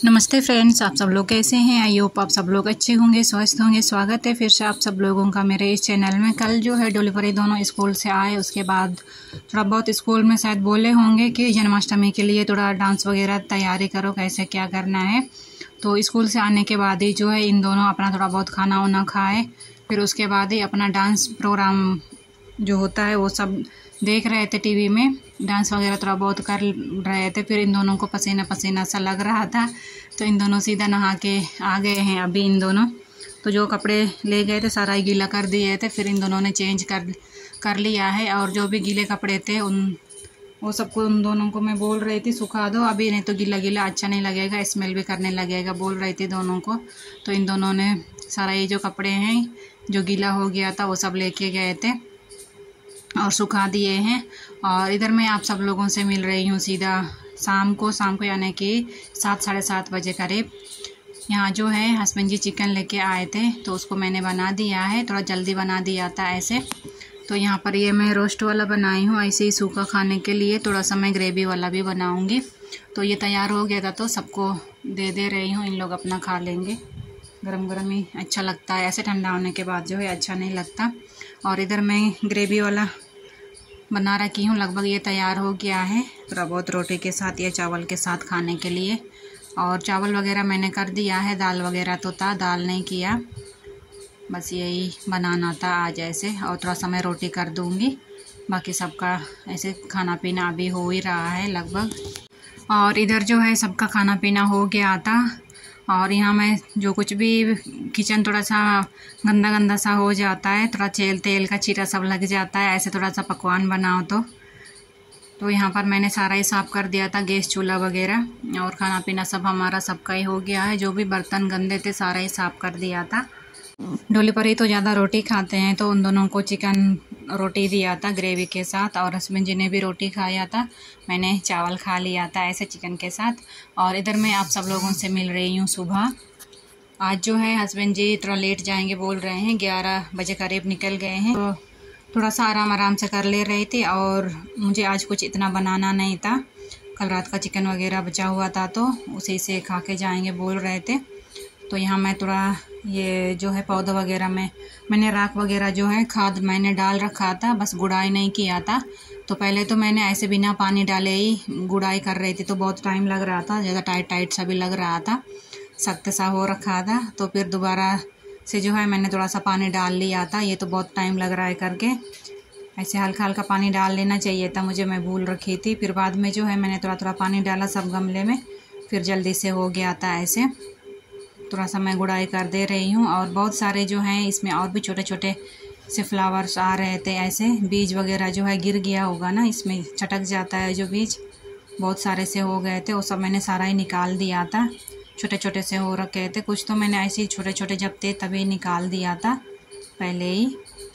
नमस्ते फ्रेंड्स, आप सब लोग कैसे हैं। आई होप आप सब लोग अच्छे होंगे, स्वस्थ होंगे। स्वागत है फिर से आप सब लोगों का मेरे इस चैनल में। कल जो है डोली परी दोनों स्कूल से आए, उसके बाद थोड़ा बहुत स्कूल में शायद बोले होंगे कि जन्माष्टमी के लिए थोड़ा डांस वगैरह तैयारी करो, कैसे क्या करना है। तो स्कूल से आने के बाद ही जो है इन दोनों अपना थोड़ा बहुत खाना वाना खाए, फिर उसके बाद ही अपना डांस प्रोग्राम जो होता है वो सब देख रहे थे टीवी में। डांस वगैरह थोड़ा बहुत कर रहे थे। फिर इन दोनों को पसीना पसीना सा लग रहा था, तो इन दोनों सीधा नहा के आ गए हैं अभी। इन दोनों तो जो कपड़े ले गए थे सारा ही गीला कर दिए थे, फिर इन दोनों ने चेंज कर लिया है। और जो भी गीले कपड़े थे वो सबको उन दोनों को मैं बोल रही थी सुखा दो अभी, नहीं तो गीला गीला अच्छा नहीं लगेगा, स्मेल भी करने लगेगा, बोल रही थी दोनों को। तो इन दोनों ने सारा ये जो कपड़े हैं जो गीला हो गया था वो सब लेके गए थे और सुखा दिए हैं। और इधर मैं आप सब लोगों से मिल रही हूँ सीधा शाम को यानी कि 7 साढ़े 7 बजे करीब। यहाँ जो है हस्बैंड जी चिकन लेके आए थे, तो उसको मैंने बना दिया है, थोड़ा जल्दी बना दिया था ऐसे। तो यहाँ पर ये मैं रोस्ट वाला बनाई हूँ, ऐसे ही सूखा खाने के लिए। थोड़ा सा मैं ग्रेवी वाला भी बनाऊँगी। तो ये तैयार हो गया था तो सबको दे रही हूँ, इन लोग अपना खा लेंगे। गरम गरम ही अच्छा लगता है, ऐसे ठंडा होने के बाद जो है अच्छा नहीं लगता। और इधर मैं ग्रेवी वाला बना रखी हूँ, लगभग ये तैयार हो गया है। थोड़ा बहुत रोटी के साथ या चावल के साथ खाने के लिए। और चावल वगैरह मैंने कर दिया है, दाल वगैरह तो था, दाल नहीं किया, बस यही बनाना था आज ऐसे। और थोड़ा सा मैं रोटी कर दूँगी, बाकी सबका ऐसे खाना पीना अभी हो ही रहा है लगभग। और इधर जो है सबका खाना पीना हो गया था। और यहाँ मैं जो कुछ भी किचन थोड़ा सा गंदा सा हो जाता है, थोड़ा तेल का छींटा सब लग जाता है ऐसे, थोड़ा सा पकवान बनाओ तो यहाँ पर मैंने सारा ही साफ़ कर दिया था, गैस चूल्हा वगैरह। और खाना पीना सब हमारा सबका ही हो गया है, जो भी बर्तन गंदे थे सारा ही साफ़ कर दिया था। डोली परी तो ज़्यादा रोटी खाते हैं, तो उन दोनों को चिकन रोटी दिया था ग्रेवी के साथ, और हस्बैंड जी ने भी रोटी खाया था, मैंने चावल खा लिया था ऐसे चिकन के साथ। और इधर मैं आप सब लोगों से मिल रही हूँ सुबह। आज जो है हस्बैंड जी थोड़ा लेट जाएंगे बोल रहे हैं, 11 बजे करीब निकल गए हैं। तो थोड़ा सा आराम से कर ले रही थी। और मुझे आज कुछ इतना बनाना नहीं था, कल रात का चिकन वगैरह बचा हुआ था, तो उसी से खा के जाएंगे बोल रहे थे। तो यहाँ मैं थोड़ा ये जो है पौधा वगैरह में मैंने राख वगैरह जो है खाद मैंने डाल रखा था, बस गुड़ाई नहीं किया था। तो पहले तो मैंने ऐसे बिना पानी डाले ही गुड़ाई कर रही थी, तो बहुत टाइम लग रहा था, ज़्यादा टाइट सा भी लग रहा था, सख्त सा हो रखा था। तो फिर दोबारा से जो है मैंने थोड़ा सा पानी डाल लिया था। ये तो बहुत टाइम लग रहा है करके, ऐसे हल्का पानी डाल लेना चाहिए था मुझे, मैं भूल रखी थी। फिर बाद में जो है मैंने थोड़ा पानी डाला सब गमले में, फिर जल्दी से हो गया था ऐसे। थोड़ा सा मैं गुड़ाई कर दे रही हूँ। और बहुत सारे जो हैं इसमें और भी छोटे छोटे से फ्लावर्स आ रहे थे ऐसे, बीज वगैरह जो है गिर गया होगा ना, इसमें चटक जाता है जो बीज, बहुत सारे से हो गए थे, वो सब मैंने सारा ही निकाल दिया था। छोटे छोटे से हो रखे थे, कुछ तो मैंने ऐसे ही छोटे छोटे जब थे तभी निकाल दिया था पहले ही।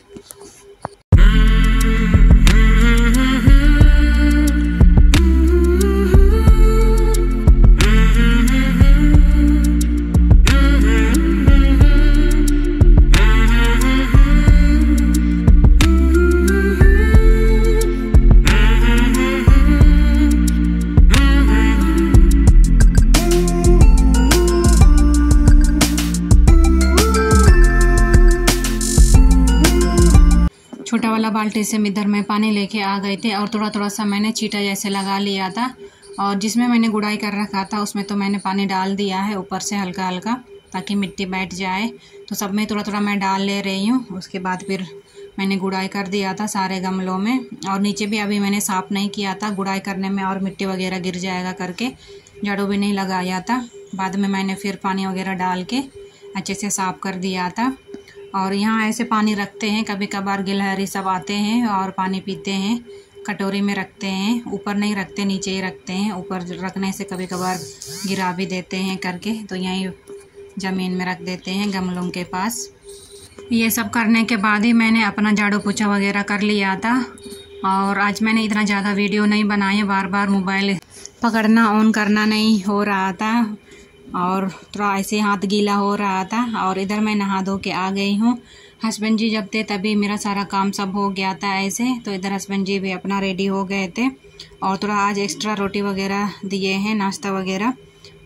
छोटा वाला बाल्टी से इधर में पानी लेके आ गए थे, और थोड़ा सा मैंने छींटा जैसे लगा लिया था। और जिसमें मैंने गुड़ाई कर रखा था उसमें तो मैंने पानी डाल दिया है ऊपर से हल्का ताकि मिट्टी बैठ जाए। तो सब में थोड़ा मैं डाल ले रही हूँ। उसके बाद फिर मैंने गुड़ाई कर दिया था सारे गमलों में। और नीचे भी अभी मैंने साफ़ नहीं किया था, गुड़ाई करने में और मिट्टी वगैरह गिर जाएगा करके झाड़ू भी नहीं लगाया था। बाद में मैंने फिर पानी वगैरह डाल के अच्छे से साफ़ कर दिया था। और यहाँ ऐसे पानी रखते हैं, कभी कभार गिलहरी सब आते हैं और पानी पीते हैं, कटोरी में रखते हैं, ऊपर नहीं रखते, नीचे ही रखते हैं। ऊपर रखने से कभी कभार गिरा भी देते हैं करके, तो यहीं ज़मीन में रख देते हैं गमलों के पास। ये सब करने के बाद ही मैंने अपना झाड़ू पोछा वगैरह कर लिया था। और आज मैंने इतना ज़्यादा वीडियो नहीं बनाए, बार मोबाइल पकड़ना ऑन करना नहीं हो रहा था, और थोड़ा ऐसे हाथ गीला हो रहा था। और इधर मैं नहा धो के आ गई हूँ। हस्बैंड जी जब थे तभी मेरा सारा काम सब हो गया था ऐसे। तो इधर हस्बैंड जी भी अपना रेडी हो गए थे, और थोड़ा आज एक्स्ट्रा रोटी वगैरह दिए हैं, नाश्ता वगैरह।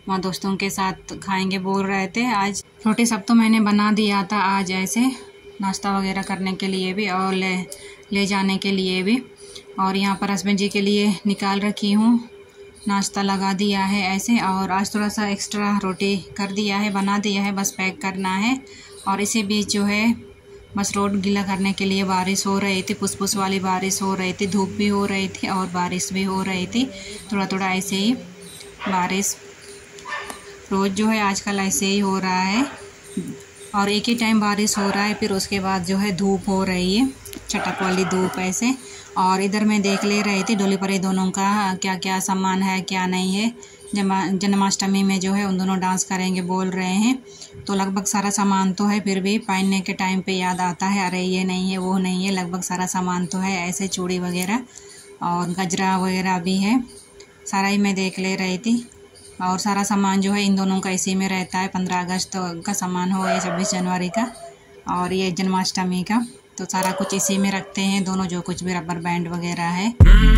वहाँ दोस्तों के साथ खाएंगे बोल रहे थे। आज रोटी सब तो मैंने बना दिया था आज, ऐसे नाश्ता वगैरह करने के लिए भी और ले जाने के लिए भी। और यहाँ पर हस्बैंड जी के लिए निकाल रखी हूँ, नाश्ता लगा दिया है ऐसे। और आज थोड़ा सा एक्स्ट्रा रोटी कर दिया है, बना दिया है, बस पैक करना है। और इसी बीच जो है बस रोड गीला करने के लिए बारिश हो रही थी, पुस वाली बारिश हो रही थी, धूप भी हो रही थी और बारिश भी हो रही थी। थोड़ा थोड़ा ऐसे ही बारिश रोज़ जो है आजकल ऐसे ही हो रहा है। और एक ही टाइम बारिश हो रहा है, फिर उसके बाद जो है धूप हो रही है, चटक वाली धूप ऐसे। और इधर मैं देख ले रही थी डोली परी दोनों का क्या क्या सामान है क्या नहीं है। जन्माष्टमी में जो है उन दोनों डांस करेंगे बोल रहे हैं, तो लगभग सारा सामान तो है, फिर भी पहनने के टाइम पे याद आता है अरे ये नहीं है वो नहीं है। लगभग सारा सामान तो है ऐसे, चूड़ी वगैरह और गजरा वगैरह भी है, सारा ही मैं देख ले रही थी। और सारा सामान जो है इन दोनों का इसी में रहता है, 15 अगस्त का सामान हो या 26 जनवरी का और ये जन्माष्टमी का, तो सारा कुछ इसी में रखते हैं दोनों, जो कुछ भी रबर बैंड वगैरह है।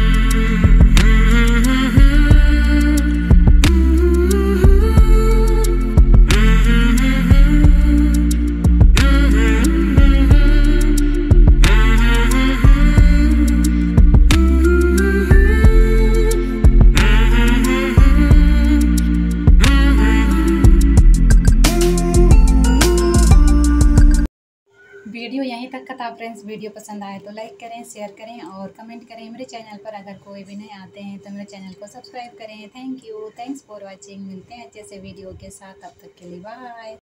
वीडियो यहीं तक का था फ्रेंड्स। वीडियो पसंद आए तो लाइक करें, शेयर करें और कमेंट करें। मेरे चैनल पर अगर कोई भी नए आते हैं तो मेरे चैनल को सब्सक्राइब करें। Thank you, thanks for watching. मिलते हैं अच्छे से वीडियो के साथ, तब तक के लिए बाय।